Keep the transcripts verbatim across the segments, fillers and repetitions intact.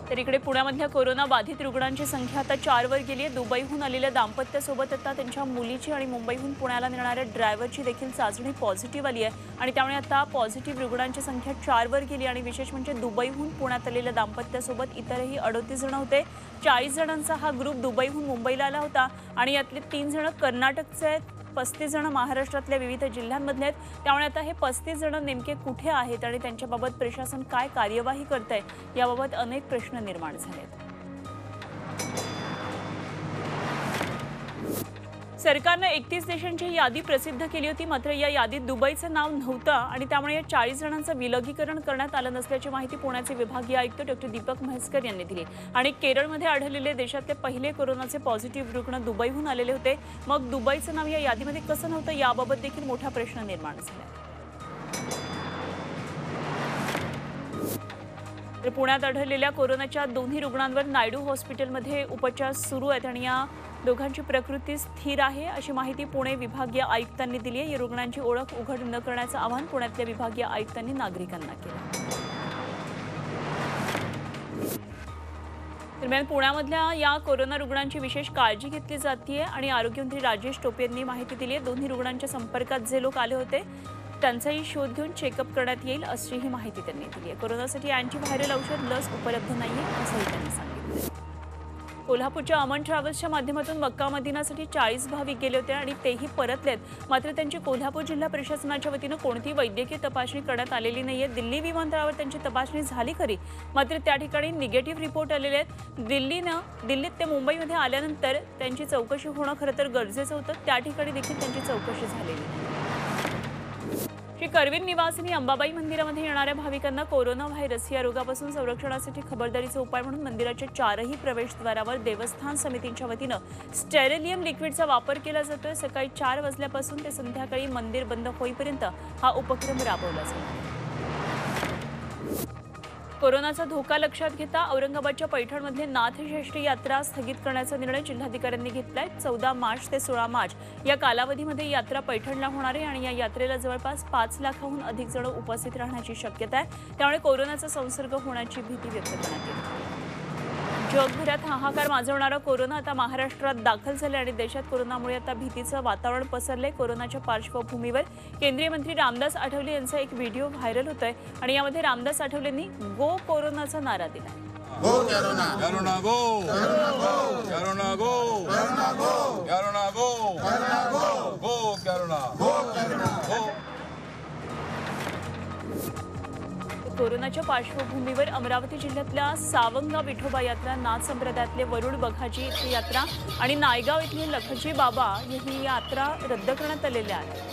तर इकडे पुण्यामधल्या कोरोना बाधित रुग्णांची संख्या आता चार वर गेली आहे। दुबईहून आलेल्या दाम्पत्यासोबत आता त्यांच्या मुलीची आणि मुंबईहून पुण्याला नेणाऱ्या ड्रायव्हरची देखील चाचणी पॉझिटिव्ह आली आहे आणि त्यामुळे आता पॉझिटिव्ह रुग्णांची संख्या चार वर गेली आणि विशेष म्हणजे दुबईहून पुण्यात आलेल्या दाम्पत्यासोबत इतरही अडतीस जण होते। चाळीस जणांचा हा ग्रुप दुबईहून मुंबईला आला होता आणि यातले तीन जण कर्नाटकचे आहेत, पस्तीस जण महाराष्ट्रातल्या विविध जिल्ह्यांमधले आहेत। त्यामुळे आता हे पस्तीस जण नेमके कुठे आहेत आणि त्यांच्याबाबत प्रशासन काय कार्यवाही करतंय याबाबत अनेक प्रश्न निर्माण झालेत। सरकारने एकतीस देशांची यादी प्रसिद्ध केली होती, मात्र या यादीत दुबईचं नाव नव्हतं आणि त्यामुळे या चाळीस जणांचं विलगीकरण करण्यात आलं नसल्याची माहिती पुण्याचे विभागीय आयुक्त डॉक्टर दीपक म्हैसकर यांनी दिली। आणि केरळमध्ये आढळलेले देशातले पहिले कोरोनाचे पॉझिटिव्ह रुग्ण दुबईहून आलेले होते। मग दुबईचं नाव या यादीमध्ये कसं नव्हतं याबाबत देखील मोठा प्रश्न निर्माण झाला। तर पुण्यात आढळलेल्या कोरोनाच्या दोन्ही रुग्णांवर नायडू हॉस्पिटलमध्ये उपचार सुरू आहेत आणि या दोघांची प्रकृती स्थिर आहे अशी माहिती पुणे विभागीय आयुक्तांनी दिली आहे। या रुग्णांची ओळख उघड न करण्याचं आवाहन पुण्यातल्या विभागीय आयुक्तांनी नागरिकांना केलं। दरम्यान पुण्यामधल्या या कोरोना रुग्णांची विशेष काळजी घेतली जाते आणि आरोग्यमंत्री राजेश टोपे यांनी माहिती दिली आहे। दोन्ही रुग्णांच्या संपर्कात जे लोक आले होते त्यांचाही शोध घेऊन चेकअप करण्यात येईल अशीही माहिती त्यांनी दिली आहे। कोरोनासाठी अँटीव्हायरल औषध लस उपलब्ध नाहीये असंही त्यांनी सांगितलं। कोल्हापूरच्या अमन ट्रॅव्हल्सच्या माध्यमातून मक्का मदिनासाठी चाळीस भाविक गेले होते आणि तेही परतलेत, मात्र त्यांची कोल्हापूर जिल्हा प्रशासनाच्या वतीनं कोणतीही वैद्यकीय तपासणी करण्यात आलेली नाहीये। दिल्ली विमानतळावर त्यांची तपासणी झाली खरी, मात्र त्या ठिकाणी निगेटिव्ह रिपोर्ट आलेले आहेत। दिल्लीनं दिल्लीत ते मुंबईमध्ये आल्यानंतर त्यांची चौकशी होणं खरं तर गरजेचं होतं, त्या ठिकाणी देखील त्यांची चौकशी झालेली नाही। श्री करवीर निवासिनी अंबाबाई मंदिरामध्ये येणाऱ्या भाविकांना कोरोना व्हायरस या रोगापासून संरक्षणासाठी खबरदारीचा उपाय म्हणून मंदिराच्या चारही प्रवेशद्वारावर देवस्थान समितीच्या वतीनं स्टेरिलियम लिक्विडचा वापर केला जातोय। सकाळी चार वाजल्यापासून ते संध्याकाळी मंदिर बंद होईपर्यंत हा उपक्रम राबवला जातो। कोरोनाचा धोका लक्षात घेता औरंगाबादच्या पैठणमधले नाथषष्ठी यात्रा स्थगित करण्याचा निर्णय जिल्हाधिकाऱ्यांनी घेतलाय। चौदा मार्च ते सोळा मार्च या कालावधीमध्ये यात्रा पैठणला होणार आहे आणि या यात्रेला जवळपास पाच लाखाहून अधिक जण उपस्थित राहण्याची शक्यता आहे। त्यामुळे कोरोनाचा संसर्ग होण्याची भीती व्यक्त करण्यात येते। जगभरात हाहाकार माजवणारा कोरोना आता महाराष्ट्रात दाखल झाले आणि देशात कोरोनामुळे आता भीतीचं वातावरण पसरलंय। कोरोनाच्या पार्श्वभूमीवर केंद्रीय मंत्री रामदास आठवले यांचा एक व्हिडिओ व्हायरल होतोय आणि यामध्ये रामदास आठवलेंनी गो कोरोनाचा नारा दिलाय। Go corona, corona go, corona go, corona go, corona go, corona go, corona go, go corona, go corona, go. कोरोनाच्या पार्श्वभूमीवर अमरावती जिल्ह्यातल्या सावंगा विठोबा यात्रा, नाथ संप्रदायातले वरुड बघाजी इथली यात्रा आणि नायगाव इथले लखजी बाबा ही यात्रा रद्द करण्यात आलेल्या आहेत।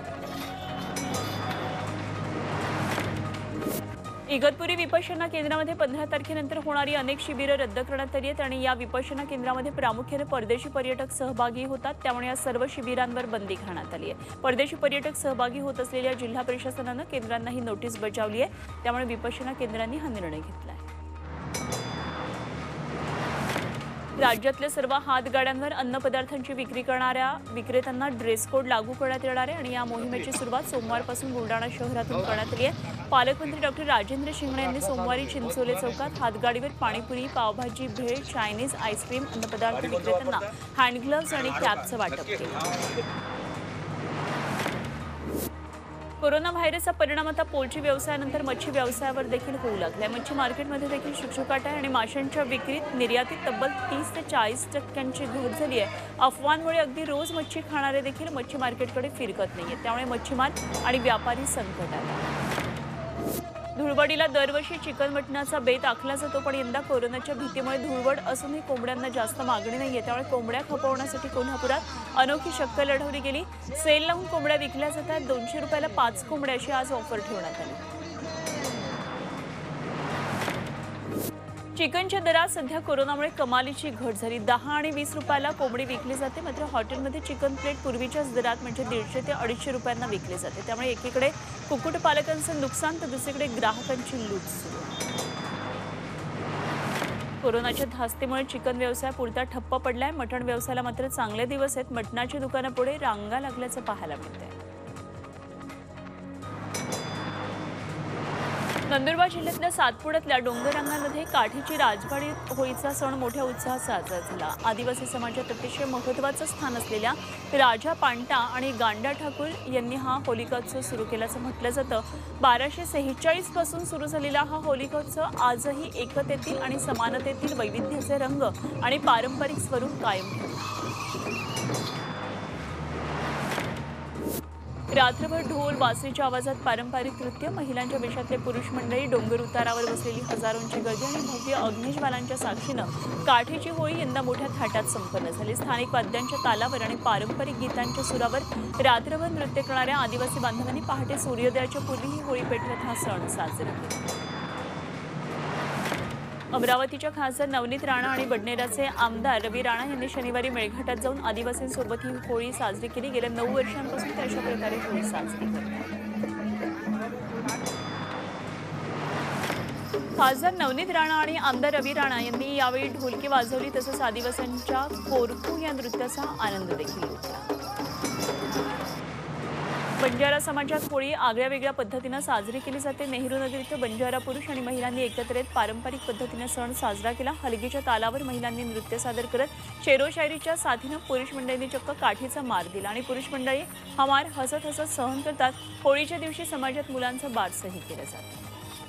इगतपुरी विपश्यना केंद्रामध्ये पंधरा तारखेनंतर होणारी अनेक शिबिरं रद्द करण्यात आली आहेत आणि या विपश्यना केंद्रामध्ये प्रामुख्याने परदेशी पर्यटक सहभागी होतात, त्यामुळे या सर्व शिबिरांवर बंदी घालण्यात आली आहे। परदेशी पर्यटक सहभागी होत असलेल्या जिल्हा प्रशासनानं केंद्रांना ही नोटीस बजावली आहे, त्यामुळे विपश्यना केंद्रांनी हा निर्णय घेतला आहे। राज्यातल्या सर्व हातगाड्यांवर अन्नपदार्थांची विक्री करणाऱ्या विक्रेत्यांना ड्रेस कोड लागू करण्यात येणार आहे आणि या मोहिमेची सुरुवात सोमवारपासून बुलडाणा शहरातून करण्यात आली आहे। पालकमंत्री डॉक्टर राजेंद्र शिंगणे यांनी सोमवारी चिंचोले चौकात हातगाडीवर पाणीपुरी, पावभाजी, भेळ, चायनीज, आईस्क्रीम अन्नपदार्थ विक्रेत्यांना हँडग्लोव्ज आणि कॅपचं वाटप केलं। कोरोना व्हायरसचा परिणाम आता पोल्ट्री व्यवसायानंतर मच्छी व्यवसायावर देखील होऊ लागलाय। मच्छी मार्केटमध्ये देखील शुकशुकाट आहे आणि माशांच्या विक्रीत निर्यातीत तब्बल तीस ते चाळीस टक्क्यांची घट झाली आहे। अफवांमुळे अगदी रोज मच्छी खाणारे देखील मच्छी मार्केटकडे फिरकत नाहीये, त्यामुळे मच्छीमार आणि व्यापारी संकटात। धुळवडीला दरवर्षी चिकन मटणाचा बेत आखला जातो, पण यंदा कोरोनाच्या भीतीमुळे धुळवड असूनही कोंबड्यांना जास्त मागणी नाहीये, त्यामुळे कोंबड्या खपवण्यासाठी कोल्हापुरात अनोखी शक्कल लढवली गेली। सेल लावून कोंबड्या विकल्या जातात। दोनशे रुपयाला पाच कोंबड्या अशी आज ऑफर ठेवण्यात आली। चिकनच्या दरात सध्या कोरोनामुळे कमालीची घट झाली। दहा आणि वीस रुपयाला कोंबडी विकली जाते, मात्र हॉटेलमध्ये चिकन प्लेट पूर्वीच्याच दरात म्हणजे दीडशे ते अडीचशे रुपयांना विकले जाते। त्यामुळे एकीकडे कुक्कुटपालकांचं नुकसान तर दुसरीकडे ग्राहकांची लूट सुरू आहे। कोरोनाच्या धास्तीमुळे चिकन व्यवसाय पुरता ठप्प पडलाय। मटण व्यवसायाला मात्र चांगले दिवस आहेत। मटणाची दुकानं पुढे रांगा लागल्याचं पाहायला मिळतंय। नंदुरबार जिल्ह्यातल्या सातपुड्यातल्या डोंगररांगांमध्ये काठीची राजवाडी होळीचा सण मोठ्या उत्साहात साजरा झाला। आदिवासी समाजात अतिशय महत्त्वाचं स्थान असलेल्या राजा पांटा आणि गांडा ठाकूर यांनी हा होलिकोत्सव सुरू केल्याचं म्हटलं जातं। बाराशे सेहेचाळीस पासून सुरू झालेला हा होलिकोत्सव आजही एकतेतील आणि समानतेतील वैविध्याचे रंग आणि पारंपरिक स्वरूप कायम ठेवतो। रात्रभर ढोल बासरीच्या आवाजात पारंपरिक नृत्य, महिलांच्या वेशातले पुरुष मंडळी, डोंगर उतारावर बसलेली हजारोंची गर्दी आणि भव्य अग्निज्वालांच्या साक्षीनं काठीची होळी यंदा मोठ्या थाटात संपन्न झाली। स्थानिक वाद्यांच्या तालावर आणि पारंपरिक गीतांच्या सुरावर रात्रभर नृत्य करणाऱ्या आदिवासी बांधवांनी पहाटे सूर्योदयाच्या पूर्वी ही होळी पेटवत हा सण साजरा केला। अमरावतीच्या खासदार नवनीत राणा आणि बडनेराचे आमदार रवी राणा यांनी शनिवारी मेळघाटात जाऊन आदिवासींसोबत ही होळी साजरी केली। गेल्या नऊ वर्षांपासून ते अशा प्रकारे होळी साजरी करतात। खासदार नवनीत राणा आणि आमदार रवी राणा यांनी यावेळी ढोलकी वाजवली, तसंच आदिवासींच्या कोरकू या नृत्याचा आनंद देखील लुटला। बंजारा समाजात होळी आगळ्या वेगळ्या पद्धतीने साजरी केली जाते। नेहरू नगर इथं बंजारा पुरुष आणि महिलांनी एकत्र येत पारंपरिक पद्धतीने सण साजरा केला। हलगीच्या तालावर महिलांनी नृत्य सादर करत शेरोशायरीच्या साथीनं पुरुष मंडळींनी चक्क काठीचा मार दिला आणि पुरुष मंडळी हा मार हसत हसत सहन करतात। होळीच्या दिवशी समाजात मुलांचं बारसंही केलं जातं।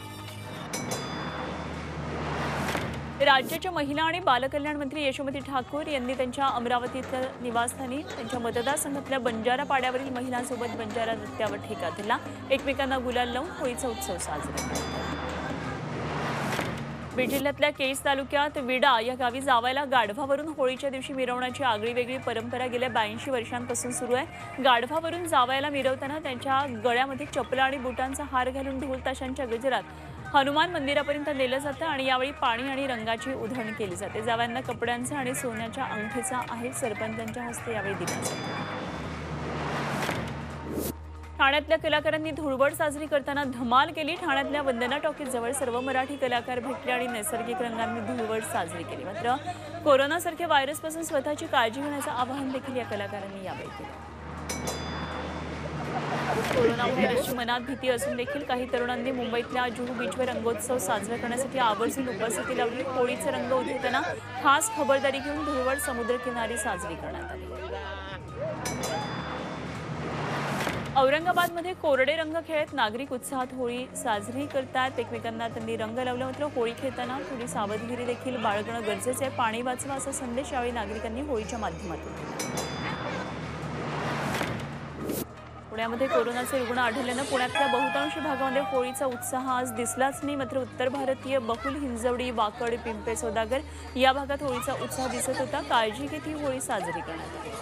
राज्याच्या महिला आणि बालकल्याण मंत्री यशोमती ठाकूर यांनी त्यांच्या अमरावतीतल्या निवासस्थानी त्यांच्या मतदारसंघातल्या बंजारा पाड्यावरील महिलांसोबत बंजारा नृत्यावर ठेका दिला। एकमेकांना गुलाल लावून होळीचा उत्सव साजरा केला। बीड जिल्ह्यातल्या केज तालुक्यात विडा या गावी जावायला गाढवावरून होळीच्या दिवशी मिरवण्याची आगळी वेगळी परंपरा गेल्या ब्याऐंशी वर्षांपासून सुरू आहे। गाढवावरून जावायला मिरवताना त्यांच्या गळ्यामध्ये चपला आणि बुटांचा हार घालून ढोल ताशांच्या गजरात हनुमान मंदिरापर्यंत नेलं जातं आणि यावेळी पाणी आणि रंगाची उधळण केली जाते। जावयांना कपड्यांचा आणि सोन्याच्या अंगठीचा आहे सरपंचांच्या हस्ते यावेळी दिला जातो। ठाण्यातल्या कलाकारांनी धुळवड साजरी करताना धमाल केली। ठाण्यातल्या वंदना टॉकीज जवळ सर्व मराठी कलाकार भेटले आणि नैसर्गिक रंगांनी धुळवड साजरी केली। मात्र कोरोनासारख्या व्हायरसपासून स्वतःची काळजी घेण्याचं आवाहन देखील या कलाकारांनी यावेळी केलं। कोरोना व्हायरसची मनात भीती असून देखील काही तरुणांनी मुंबईतल्या जुहू बीचवर रंगोत्सव साजरा करण्यासाठी आवर्जून उपस्थिती लावली। होळीचे रंग उधळताना खास खबरदारी घेऊन धुळवड समुद्रकिनारी साजरी करण्यात आली। औरंगाबादमध्ये कोरडे रंग खेळत नागरिक उत्साहात होळी साजरी करतात। एकमेकांना त्यांनी रंग लावला। मात्र होळी खेळताना थोडी सावधगिरी देखील बाळगणं गरजेचं आहे। पाणी वाचवा असा संदेश यावेळी नागरिकांनी होळीच्या माध्यमातून दिला। पुण्यामध्ये कोरोनाचे रुग्ण आढळल्यानं पुण्यातल्या बहुतांश भागामध्ये होळीचा उत्साह आज दिसलाच नाही। मात्र उत्तर भारतीय बहुल हिंजवडी, वाकड, पिंपे सौदागर या भागात होळीचा उत्साह दिसत होता। काळजी घेत ही होळी साजरी करण्यात आली।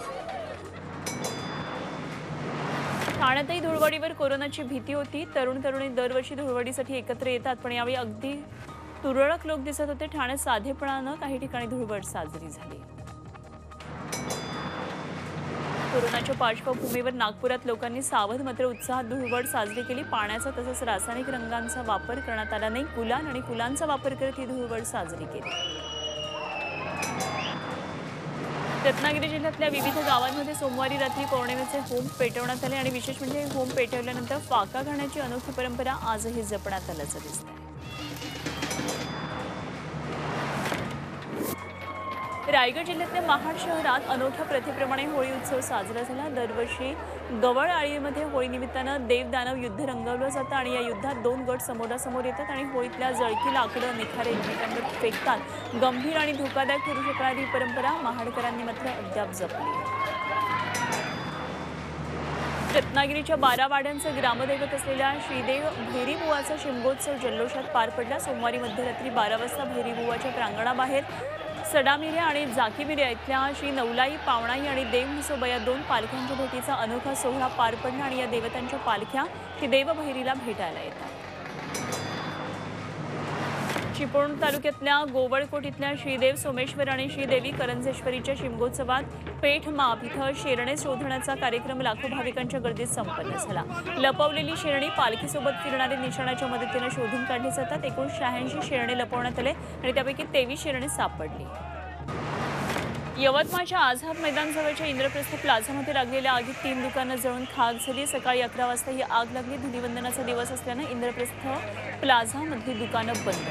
ठाण्यातही धुळवडीवर कोरोनाची भीती होती। तरुण तरुणी दरवर्षी धुळवडीसाठी एकत्र येतात, पण यावेळी अगदी तुरळक लोक दिसत होते। ठाण्यात साधेपणानं काही ठिकाणी धुळवड साजरी झाली। कोरोनाच्या पार्श्वभूमीवर नागपुरात लोकांनी सावध मात्र उत्साहात धुळवड साजरी केली। पाण्याचा तसंच रासायनिक रंगांचा वापर करण्यात आला नाही। गुलाल आणि फुलांचा वापर करत ही धुळवड साजरी केली। रत्नागिरी जिल्ह्यातल्या विविध गावांमध्ये सोमवारी रात्री पौर्णिमेचे होम पेटवण्यात आले आणि विशेष म्हणजे होम पेटवल्यानंतर फाका घालण्याची अनोखी परंपरा आजही जपण्यात आल्याचं दिसतंय। रायगड जिल्ह्यातल्या महाड शहरात अनोख्या प्रथेप्रमाणे होळी उत्सव साजरा झाला। दरवर्षी गवळ आळीमध्ये होळी निमित्तानं देव दानव युद्ध रंगवलं जातं आणि या युद्धात दोन गट समोरासमोर येतात आणि होळीतल्या जळकी लाकडं निखारे एकमेकांवर फेकतात। गंभीर आणि धोकादायक ठरू शकणारी ही परंपरा महाडकरांनी मात्र अद्याप जपली आहे। रत्नागिरीच्या बारा वाड्यांचं ग्रामदैवत असलेल्या श्रीदेव भैरीबुवाचा शिमगोत्सव जल्लोषात पार पडला। सोमवारी मध्यरात्री बारा वाजता भैरीबुवाच्या प्रांगणाबाहेर सडामिऱ्या आणि जाकीमिऱ्या इथल्या श्री नवलाई, पावणाई आणि देव म्हसोबा या दोन पालख्यांच्या भेटीचा अनोखा सोहळा पार पडला आणि या देवतांच्या पालख्या ही देवभैरीला भेटायला येतात। चिपळूण तालुक्यातल्या गोवळकोट इथल्या श्रीदेव सोमेश्वर आणि श्रीदेवी करंजेश्वरीच्या शिमगोत्सवात पेठ माप इथं शेरणे शोधण्याचा कार्यक्रम लाखो भाविकांच्या गर्दीत संपन्न झाला। लपवलेली शेरणी पालखीसोबत फिरणारे निशाणाच्या मदतीने शोधून काढली जातात। एकूण शहाऐंशी शेरणे लपवण्यात आले आणि त्यापैकी तेवीस शेरणे सापडली। यवतमाळच्या आझाद मैदानजवळच्या इंद्रप्रस्थ प्लाझामध्ये लागलेल्या आगीत तीन दुकानं जळून खाक झाली। सकाळी अकरा वाजता ही आग लागली। धुलीवंदनाचा दिवस असल्यानं इंद्रप्रस्थ प्लाझामधली दुकानं बंद।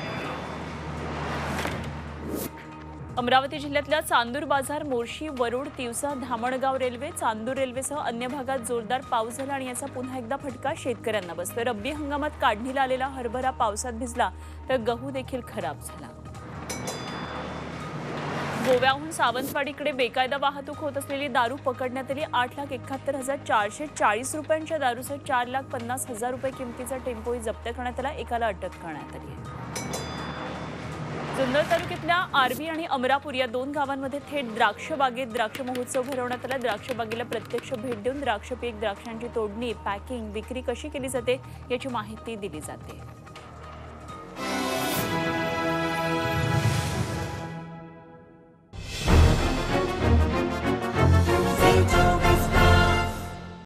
अमरावती जिल्ह्यातल्या चांदूर बाजार, मोर्शी, वरुड, तिवसा, धामणगाव रेल्वे, चांदूर रेल्वेसह अन्य भागात जोरदार पाऊस झाला आणि याचा पुन्हा एकदा फटका शेतकऱ्यांना बसतोय। रब्बी हंगामात काढणीला आलेला हरभरा पावसात भिजला तर गहू देखील खराब झाला। गोव्याहून सावंतवाडीकडे बेकायदा वाहतूक होत असलेली दारू पकडण्यात आली। आठ लाख एकाहत्तर हजार चारशे चाळीस रुपयांच्या दारूसह चार लाख पन्नास हजार रुपये किमतीचा टेम्पोही जप्त करण्यात आला। एकाला अटक करण्यात आली। जुन्नर तालुक्यातल्या आर्वी आणि अमरापूर या दोन गावांमध्ये थेट द्राक्ष बागेत द्राक्ष महोत्सव भरवण्यात आला। द्राक्ष बागेला प्रत्यक्ष भेट देऊन द्राक्ष पीक, द्राक्षांची तोडणी, पॅकिंग, विक्री कशी केली जाते याची माहिती दिली जाते।